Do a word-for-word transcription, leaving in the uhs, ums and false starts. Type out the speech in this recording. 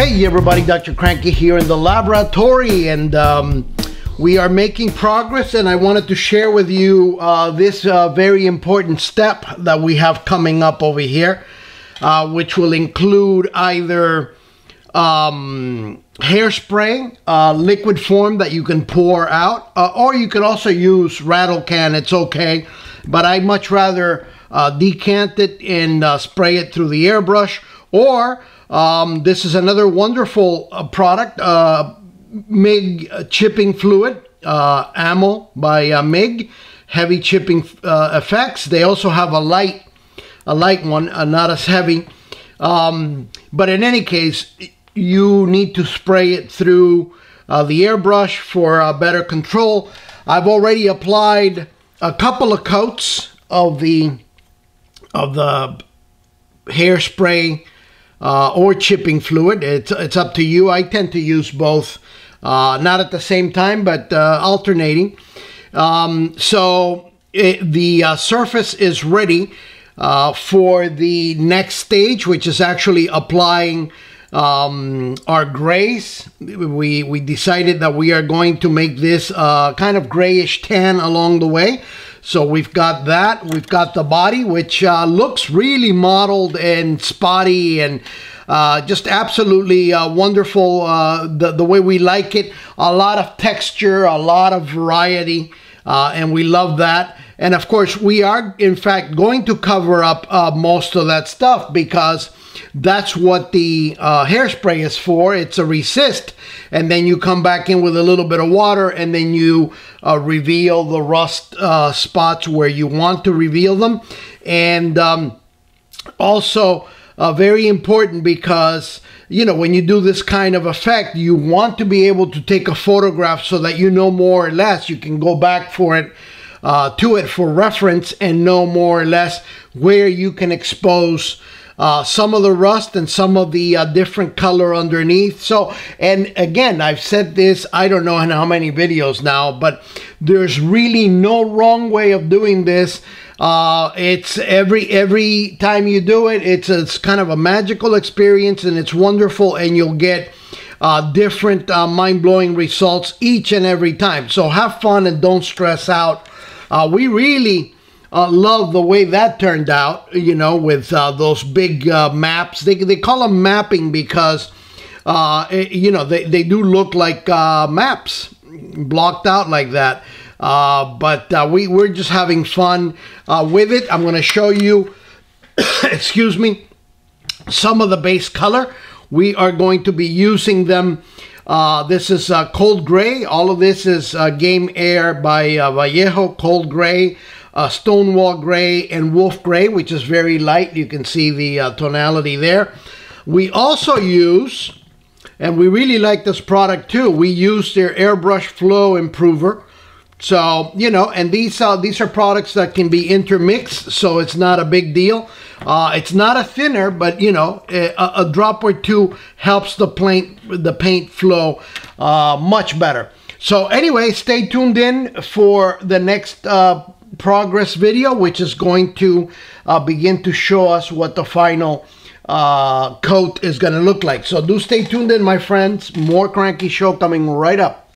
Hey everybody, Doctor Cranky here in the Lab-RAT-ory, and um, we are making progress, and I wanted to share with you uh, this uh, very important step that we have coming up over here, uh, which will include either um, hairspray, uh, liquid form that you can pour out, uh, or you could also use rattle can. It's okay, but I much rather uh, decant it and uh, spray it through the airbrush. Or um, this is another wonderful uh, product, uh, M I G chipping fluid, uh, ammo by uh, M I G, heavy chipping uh, effects. They also have a light, a light one, uh, not as heavy. Um, but in any case, you need to spray it through uh, the airbrush for uh, better control. I've already applied a couple of coats of the of the hairspray uh, or chipping fluid. It's it's up to you. I tend to use both, uh, not at the same time, but uh, alternating. Um, so it, the uh, surface is ready uh, for the next stage, which is actually applying um, our grays. We we decided that we are going to make this uh, kind of grayish tan along the way. So we've got that. We've got the body, which uh, looks really mottled and spotty and uh, just absolutely uh, wonderful. Uh, the, the way we like it. A lot of texture, a lot of variety, uh, and we love that. And of course, we are, in fact, going to cover up uh, most of that stuff because that's what the uh, hairspray is for. It's a resist, and then you come back in with a little bit of water, and then you uh, reveal the rust uh, spots where you want to reveal them. And um, also uh, very important because, you know, when you do this kind of effect, you want to be able to take a photograph so that you know more or less. You can go back for it, uh, to it for reference and know more or less where you can expose Uh, some of the rust and some of the uh, different color underneath. So, and again, I've said this, I don't know in how many videos now, but there's really no wrong way of doing this. Uh, it's every every time you do it, it's, it's kind of a magical experience, and it's wonderful, and you'll get uh, different uh, mind-blowing results each and every time. So have fun and don't stress out. Uh, we really Uh, love the way that turned out, you know, with uh, those big uh, maps. They, they call them mapping because, uh, it, you know, they, they do look like uh, maps, blocked out like that. Uh, but uh, we, we're just having fun uh, with it. I'm going to show you, excuse me, some of the base color. We are going to be using them. Uh, this is uh, Cold Gray. All of this is uh, Game Air by uh, Vallejo, Cold Gray. Uh, Stonewall Gray and Wolf Gray, which is very light. You can see the uh, tonality there. We also use, and we really like this product too, we use their Airbrush Flow Improver. So, you know, and these, uh, these are products that can be intermixed, so it's not a big deal. Uh, it's not a thinner, but, you know, a, a drop or two helps the paint, the paint flow uh, much better. So anyway, stay tuned in for the next uh, progress video, which is going to uh, begin to show us what the final uh, coat is going to look like. So do stay tuned in, my friends. More Cranky Show coming right up.